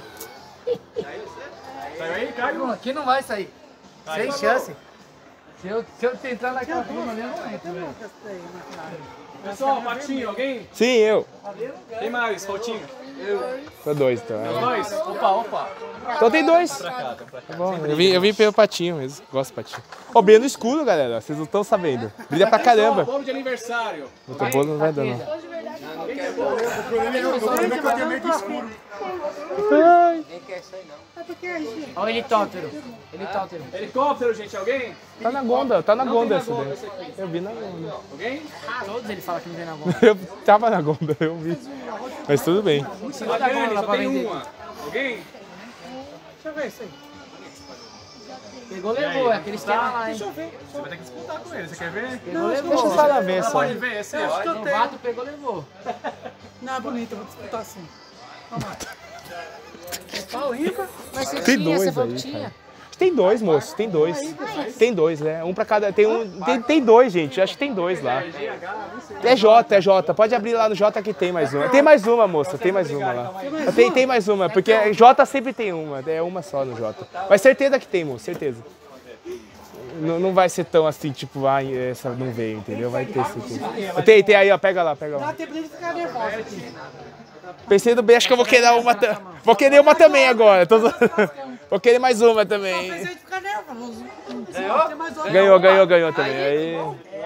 Saiu aí, Caio? Aqui não vai sair. Sem chance. Se eu, se eu tentar naquela turma ali, eu não entro, velho. Pessoal, Patinho, alguém? Sim, eu. Tem mais, Faltinho? Tô dois, então. Os dois? Opa, opa. Então tem dois. Pra cá, pra cá. Tá bom, eu vim, eu vim pelo patinho mesmo. Gosto do patinho. Ó, brilha no escuro, galera. Vocês não estão sabendo. Brilha pra caramba. Bolo de aniversário. O teu bolo não vai dar, não. O problema é que eu tenho medo do escuro. Ai. Olha o helicóptero. Helicóptero. Helicóptero, gente, alguém? Tá na gonda, tá na Não gonda tem essa na daí. gonda esse aqui. Eu vi na gonda. Alguém? Todos ele fala que não vem na gonda. Eu tava na gonda, eu vi. Mas tudo bem. Daiane, só pra tem vender. uma. Alguém? Deixa eu ver isso aí. Pegou, levou. É aquele esquema lá, hein? Deixa eu ver. Você vai ter que disputar com ele, você quer ver? Pegou, Deixa levou. só ela ver só. Pode ver, esse é Acho que eu tenho. Novato pegou, levou. Não, é bonito, eu vou disputar assim. Vamos lá. É pau ímpar. Mas você Tem tinha, dois você falou aí, que tinha. Tem dois, moço, tem dois. Tem dois, né? Um pra cada. Tem um. Tem, tem dois, gente. Acho que tem dois lá. É J, é J. Pode abrir lá no J que tem mais uma. Tem mais uma, moça. Tem mais uma lá. Tem, tem mais uma, porque J sempre tem uma. É uma só no J. Mas certeza que tem, moço, certeza. Não, não vai ser tão assim, tipo, ah, essa não veio, entendeu? Vai ter certeza. Tem, tem aí, ó. Pega lá, pega lá. Dá tempo dele ficar nervoso aqui. Pensei no bem, acho que eu vou querer uma. ta- Vou querer uma também agora. Tô... Vou querer mais uma também. Pensei de ficar nervoso. Tem mais outra. Ganhou, ganhou, ganhou também. Aí.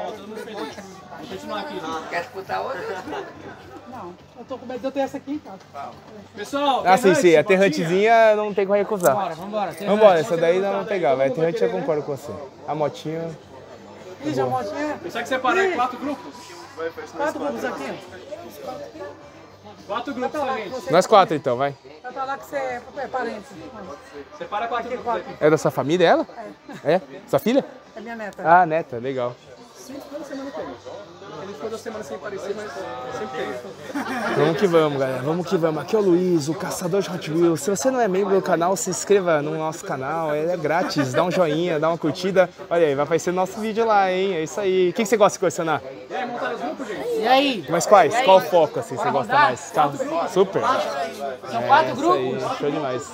Quer disputar outra? Não, eu tô com medo de eu ter essa aqui em casa. Pessoal, Ah, sim, sim. A Terrante, Terrantezinha não tem como recusar. Bora, vambora. Tem Vambora, essa daí nós vamos pegar, vai. A Terrante eu concordo com você. A motinha. Ih, já motinha. Pensar que separar em quatro grupos? Quatro grupos aqui. Quatro grupos também. Nós quatro então, vai. Vai pra lá que você é é parente. Separa quatro grupos aqui. É da sua família ela? É. Sua filha? É minha neta. Ah, neta, legal. Cinco toda semana tem. Ele ficou duas semanas sem aparecer, mas sempre tem. Vamos que vamos, galera. Vamos que vamos. Aqui é o Luiz, o caçador de Hot Wheels. Se você não é membro do canal, se inscreva no nosso canal. Ele é grátis. Dá um joinha, dá uma curtida. Olha aí, vai aparecer nosso vídeo lá, hein? É isso aí. O que que você gosta de colecionar? E aí, montaram os grupos, gente? E aí? Mas quais? Qual o foco, assim, você gosta mais? Carro? Super. São quatro Isso aí, grupos? show demais.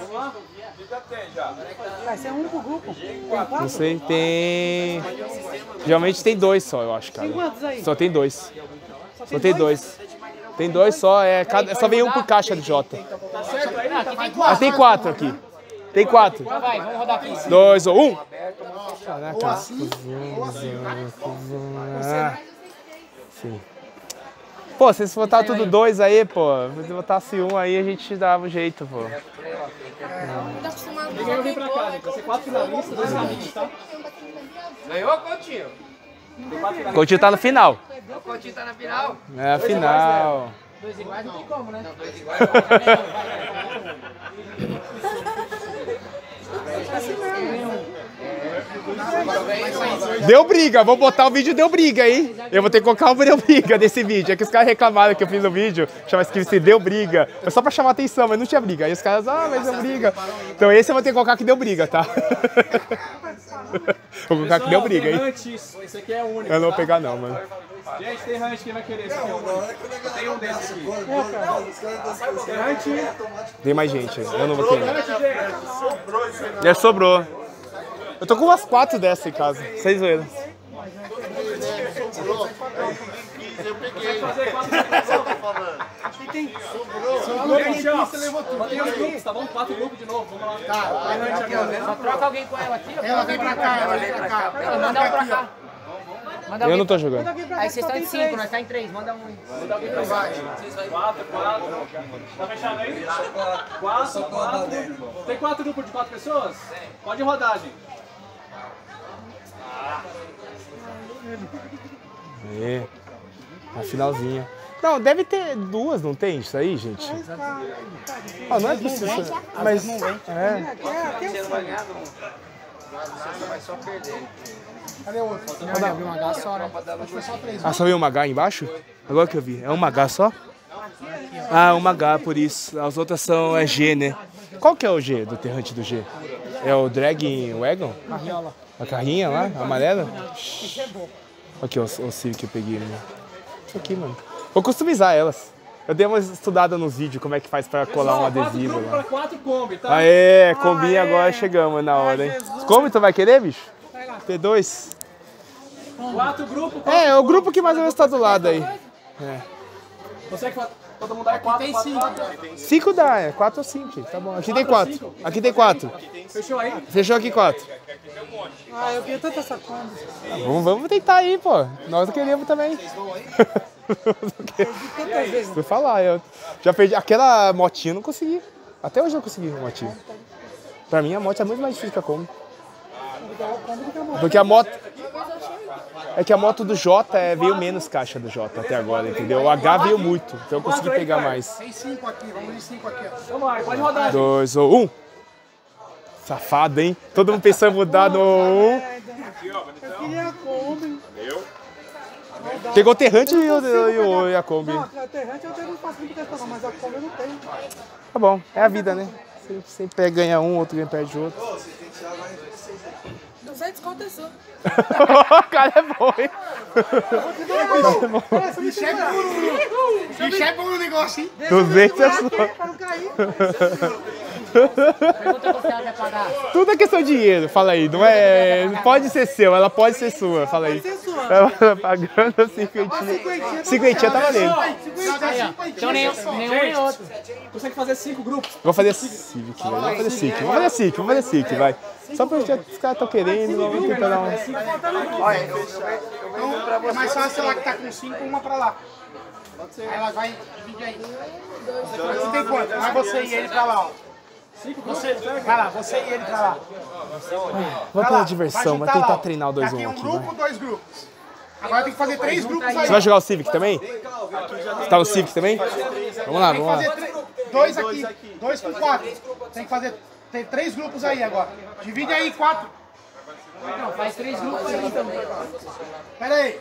Vai ser um pro grupo. Não sei, tem... Geralmente tem dois só, eu acho, cara. Quantos aí? Só tem dois. Só tem dois. Tem dois só, é, cada, só vem um por caixa de Jota. Não, aqui tem Ah, quatro. tem quatro aqui. Tem quatro. Então vai, vamos rodar aqui. Dois ou um. Caraca. Ah, sim. Pô, se você botar tudo dois aí, pô, se botasse um aí, a gente dava um jeito, pô. Não tá acostumado Ninguém vai vir pra cá, gente. Vai ser quatro finalistas, dois caminhos, tá? Ganhou, Coutinho? O Coutinho tá no final. O Coutinho tá na final? É a final. Dois iguais não tem como, né? Dois iguais. Deu briga, vou botar o vídeo deu briga, hein? Eu vou ter que colocar o deu briga desse vídeo. É que os caras reclamaram que eu fiz o vídeo, chama escrito assim, deu briga. Foi só pra chamar atenção, mas não tinha briga. Aí os caras, ah, mas deu briga. Então esse eu vou ter que colocar que deu briga, tá? Vou colocar que deu briga, hein? Antes, esse aqui é o único. Eu não vou tá? pegar não, mano. Gente, tem ranch, quem vai querer? Esse aqui é o único. Tem um desses aqui. Tem ranch. Tem mais gente, eu não vou querer. Ranch, gente. Já sobrou. Eu tô com umas quatro dessas em casa. Seis zoeiras. Eu peguei. Fazer quatro Você levou tudo. Mantém os grupos, tá bom? Quatro grupos de novo, vamos lá. Tá, Só troca alguém com ela aqui, ó. Ela vem pra cá, ela vem pra cá. Manda um pra cá. Manda Eu alguém. não tô jogando. Aí vocês estão em cinco, nós tá em três. Manda um. Quatro, quatro. Tá fechado aí? Quatro, quatro. Tem quatro grupos de quatro pessoas? Pode rodar, gente. É, a finalzinha. Não, deve ter duas, não tem isso aí, gente? Ah, não é possível. Mas não vem. É. Cadê o outro? Não, eu vi uma H só, né? Ah, só veio uma H embaixo? Agora que eu vi. É uma H só? Ah, uma H, por isso. As outras são é G, né? Qual que é o G do Terrante do G? É o Dragon Wagon? Carriola. A carrinha lá, a amarela? Aqui, ó, o Civic que eu peguei, né? Isso aqui, mano. Vou customizar elas. Eu dei uma estudada nos vídeos como é que faz pra colar um adesivo Quatro grupos pra lá. quatro Kombi, tá? Aê, combinha agora, chegamos na hora, hein? Como tu vai querer, bicho? T dois? Quatro grupos. É, é o grupo que mais ou menos tá do lado aí. Você que todo mundo é quatro, quatro, quatro. Cinco dá, é quatro ou cinco, tá bom. Aqui tem quatro. Aqui tem quatro. Fechou aí? Fechou aqui quatro. Ah, eu queria tanto essa Kombi. Vamos, vamos tentar aí, pô. Nós queríamos também. Quantas vezes? Vou falar, eu já perdi. Aquela motinha eu não consegui. Até hoje eu não consegui uma motinha. Pra mim a moto é muito mais difícil que a Kombi. Porque a moto. É que a moto do Jota é, veio menos caixa do Jota até agora, entendeu? O H veio muito, então eu consegui pegar mais. Tem cinco aqui, vamos de cinco aqui. Ó. Vamos lá, pode rodar. Dois ou um. Safado, hein? Todo mundo pensando em mudar no um. Eu queria a Kombi. Pegou o Terrante e, o, e, o, e a Kombi. Não, a Terrante eu tenho não faço muita questão, não, mas a Kombi eu não tenho. Tá bom, é a vida, né? Sempre, sempre ganha um, outro ganha perde outro. duzentos conto é sua. O cara é bom, hein? Bicho é bom. Bicho é bom no negócio, hein? duzentos é só. Pra não cair. Pergunta quanto ela quer pagar. Tudo é questão de dinheiro, fala aí. Não é. Não pode ser seu, ela pode ser sua, fala aí. Pode ser sua. Ela tá pagando cinquentinha. Cinquentinha tá valendo. Então nenhum, nenhum nem outro. Consegue fazer cinco grupos? Vou fazer Civic, vai. Vou fazer Civic, vou fazer Civic, vou fazer Civic, vai. Só porque os caras estão querendo, vamos tentar dar um. Olha, eu, eu, eu, eu, pra É você. mais fácil ela que tá com cinco, uma pra lá. Aí ela vai dividir aí. Você tem quanto? Vai você e ele pra lá, ó. Você, vai lá, você e ele pra lá. Vamos pela diversão, vai juntar tentar lá, ó. treinar o dois Daqui um um aqui, grupo, vai. dois grupos. Agora tem que fazer três grupos aí. Você vai jogar o Civic também? Você tá no Civic também? Vamos lá, Tem que vamos lá. fazer três- dois aqui, dois com quatro. Tem que fazer tem três grupos aí agora. Divide aí em quatro. Não, faz três grupos aí também. Pera aí.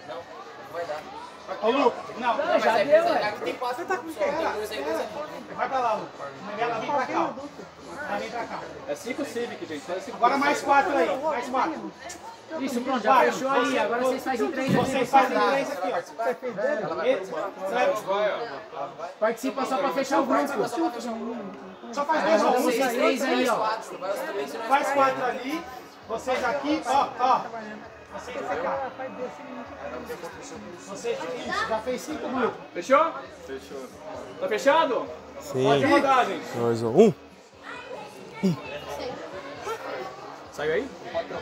Ô, Lu. Não, Não, já deu, ué. você tá com quem? Vai pra lá, Lu. Ela vem pra cá, ó. Ela vem pra cá. É cinco Civic, gente. Faz cinco Agora mais quatro aí, mais quatro. Isso, pronto, já fechou aí. Agora vocês fazem três aqui. Vocês fazem três aqui, ó. Participa só pra fechar o grupo. Só faz dois ou um. Vocês três aí, ó. Faz quatro ali. Vocês aqui, ó, ó. Vocês pra cá. Vocês, isso, já fez cinco grupos. Fechou? Fechou. Tá fechado? Sim. Pode rodar, gente. Dois, um. Saiu aí?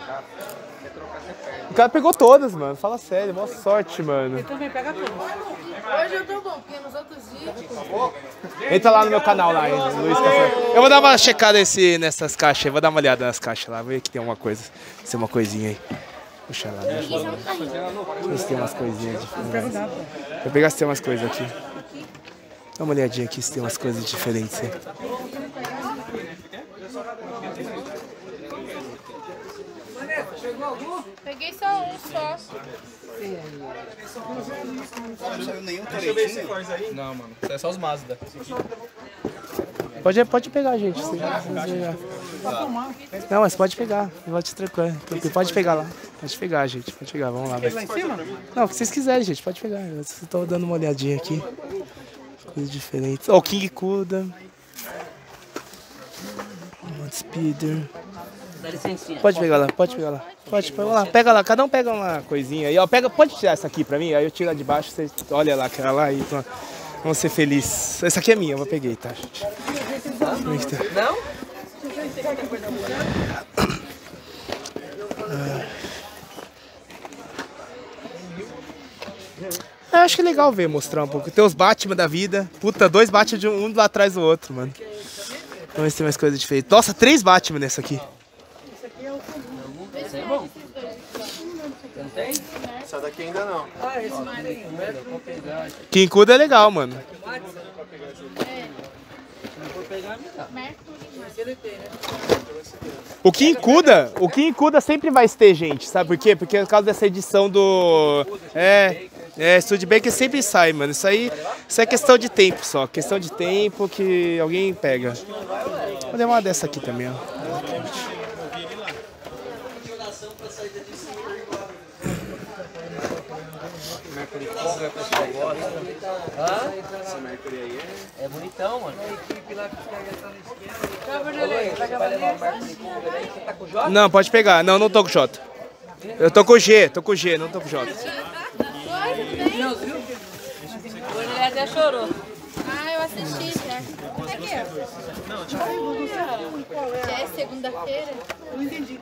O cara pegou todas, mano. Fala sério, boa sorte, mano. Hoje eu tô bom, porque nos outros dias. Entra lá no meu canal lá, Luiz Café. Eu vou dar uma checada nesse, nessas caixas aí, vou dar uma olhada nas caixas lá, ver que tem alguma coisa. Se tem uma coisinha aí. Puxa lá, deixa eu ver se tem umas coisinhas diferentes. Vou pegar se tem umas coisas aqui. Dá uma olhadinha aqui se tem umas coisas diferentes aí. Peguei só um só. Não, mano. Isso é só os Mazda. Pode, pode pegar, gente. Se, se não, mas pode pegar. Eu vou te tranquilo. Pode pegar lá. Pode pegar, gente. Pode pegar. Vamos lá. Vai. Não, o que vocês quiserem, gente. Pode pegar. Eu estou dando uma olhadinha aqui. Coisas diferentes. Ó, o King Kuda. Um Speeder. Pode pegar lá, pode pegar lá. Pode pegar lá. Pega lá, cada um pega uma coisinha aí. Ó, pega, pode tirar essa aqui pra mim? Aí eu tiro lá de baixo, você olha lá aquela lá e pronto. Vamos ser felizes. Essa aqui é minha, eu peguei, tá, gente? Não? Eu acho que é legal ver, mostrar um pouco. Tem os Batman da vida. Puta, dois Batman de um, um lá atrás do outro, mano. Vamos ver se tem mais coisa diferente. Nossa, três Batman nessa aqui. Esse é bom. Essa daqui ainda não. King Kuda é legal, mano. O King Kuda, o King Kuda sempre vai ter gente, sabe por quê? Porque é por causa dessa edição do... É, é, Studebaker sempre sai, mano. Isso aí, isso é questão de tempo só. Questão de tempo que alguém pega. Vou dar uma dessa aqui também, ó. É bonitão, mano. Não, pode pegar. Não, não tô com J. Eu tô com G, tô com G, não tô com J. Ele até chorou. Ah, eu assisti já. Aqui, ó. Já é segunda-feira? Não entendi.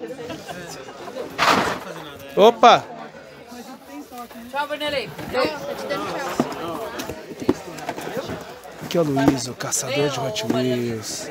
Opa! Tchau, Vanderlei. Não, tô te dando tchau. Aqui é o Luiz, o caçador de Hot Wheels.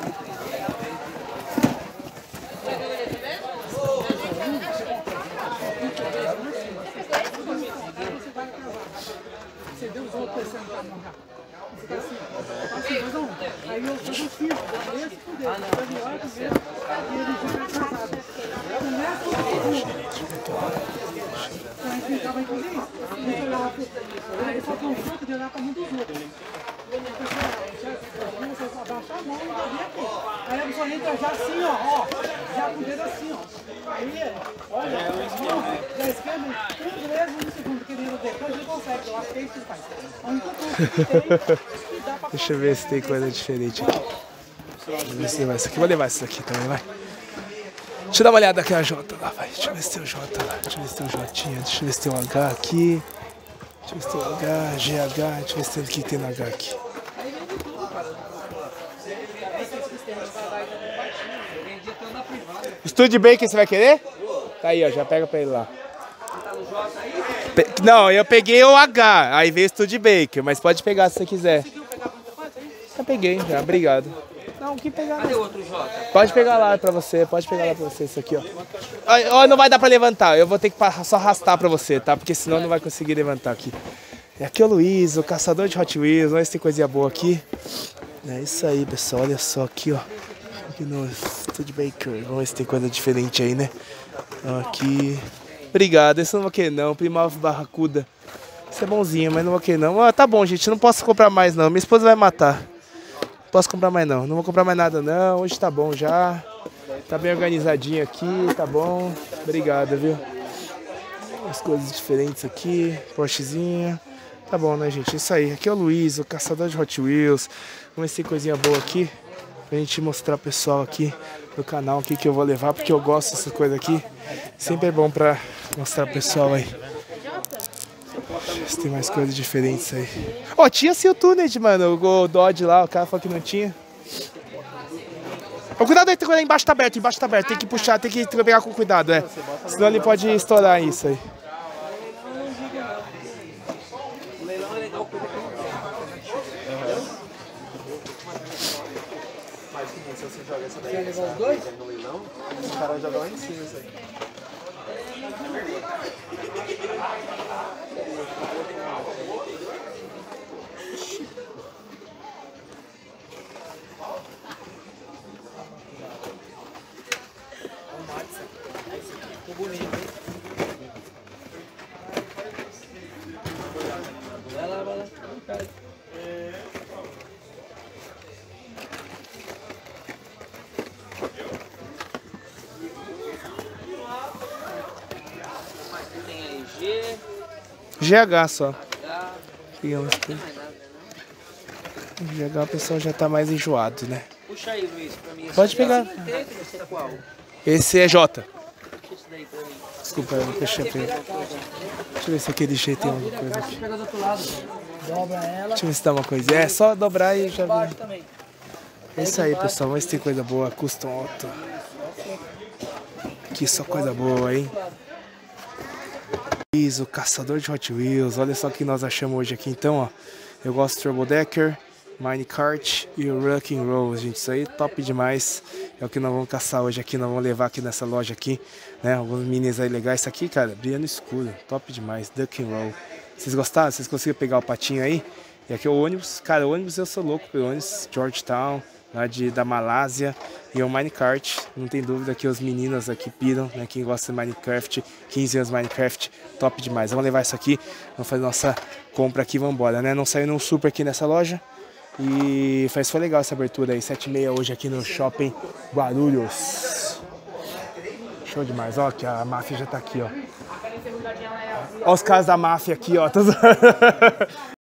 Aí a pessoa entra já assim, ó, ó, já com o dedo assim, ó. Aí, olha, já esquema tudo mesmo no segundo, querendo depois ele consegue, eu acho que é isso que faz. A única coisa que tem que dá pra... Deixa eu ver se tem coisa diferente aqui. Vou ver se levar isso aqui. Vou levar isso aqui também, vai. Deixa eu dar uma olhada aqui na J lá, vai. Deixa eu ver se tem o J lá. Deixa eu ver se tem o J. Deixa eu ver se tem o H aqui. Deixa eu ver se tem o H, G H. Deixa eu ver se tem o que tem no H aqui. Studebaker você vai querer? Tá aí, ó. Já pega pra ele lá. Pe Não, eu peguei o H. Aí veio o Studebaker. Mas pode pegar se você quiser. Já peguei, já. Obrigado. Não, o que pegar? Cadê o outro Jota? Pode pegar lá pra você, pode pegar lá pra você isso aqui, ó. Ó, não vai dar pra levantar, eu vou ter que só arrastar pra você, tá? Porque senão não vai conseguir levantar aqui. E aqui é o Luiz, o caçador de Hot Wheels, olha se tem coisinha boa aqui. É isso aí, pessoal, olha só aqui, ó. Aqui no Studebaker, vamos ver se tem coisa diferente aí, né? Aqui. Obrigado, esse eu não vou querer não, Plymouth Barracuda. Isso é bonzinho, mas não vou querer não. Ah, tá bom, gente, não posso comprar mais não, minha esposa vai matar. Não posso comprar mais não, não vou comprar mais nada não, hoje tá bom já. Tá bem organizadinho aqui, tá bom. Obrigado, viu? As coisas diferentes aqui, Porschezinha. Tá bom, né, gente? Isso aí. Aqui é o Luiz, o caçador de Hot Wheels. Vamos ver se tem coisinha boa aqui pra gente mostrar pro pessoal aqui no canal o que que eu vou levar, porque eu gosto dessas coisas aqui. Sempre é bom pra mostrar pro pessoal aí. Se tem mais coisas diferentes aí. Ó, oh, tinha sim o Tunet, mano. O Dodge lá, o cara falou que não tinha. Oh, cuidado aí, tem embaixo tá aberto, embaixo tá aberto. Tem que puxar, tem que pegar com cuidado, é. Senão ele pode estourar isso aí. Você vai levar os dois? Os caras jogam lá em cima isso aí. Vai lá, vai lá. Tem aí G. G H só. G H o pessoal já tá mais enjoado, né? Puxa aí, Luiz, pra mim. Pode pegar. Você tá qual? Esse é J. Puxa esse daí pra mim. Desculpa, eu não fechei a frente. Deixa eu ver se aquele jeito tem alguma coisa aqui. Pega do outro lado. Dobra ela. Deixa eu ver se dá uma coisa. É só dobrar e já Embaixo vem. também. É isso aí, pessoal. Vamos ver se tem coisa boa. Custom Auto. Aqui só coisa boa, hein? O caçador de Hot Wheels. Olha só o que nós achamos hoje aqui, então, ó. Eu gosto do Turbo Decker, Minecart e o Rock and Roll, gente. Isso aí top demais. É o que nós vamos caçar hoje aqui. Nós vamos levar aqui nessa loja aqui, né? Alguns minis aí legais. Isso aqui, cara, brilha no escuro. Top demais. Duck and Roll. Vocês gostaram? Vocês conseguiram pegar o patinho aí? E aqui é o ônibus. Cara, o ônibus eu sou louco pelo ônibus. Georgetown, lá de, da Malásia. E é o Minecart. Não tem dúvida que os meninos aqui piram, né? Quem gosta de Minecraft, quinze anos Minecraft, top demais. Vamos levar isso aqui. Vamos fazer nossa compra aqui, vamos embora, né? Não saiu nenhum super aqui nessa loja. E faz, foi legal essa abertura aí, sete e meia hoje aqui no Shopping Guarulhos. Show demais, ó, que a máfia já tá aqui, ó. Ó os caras da máfia aqui, ó.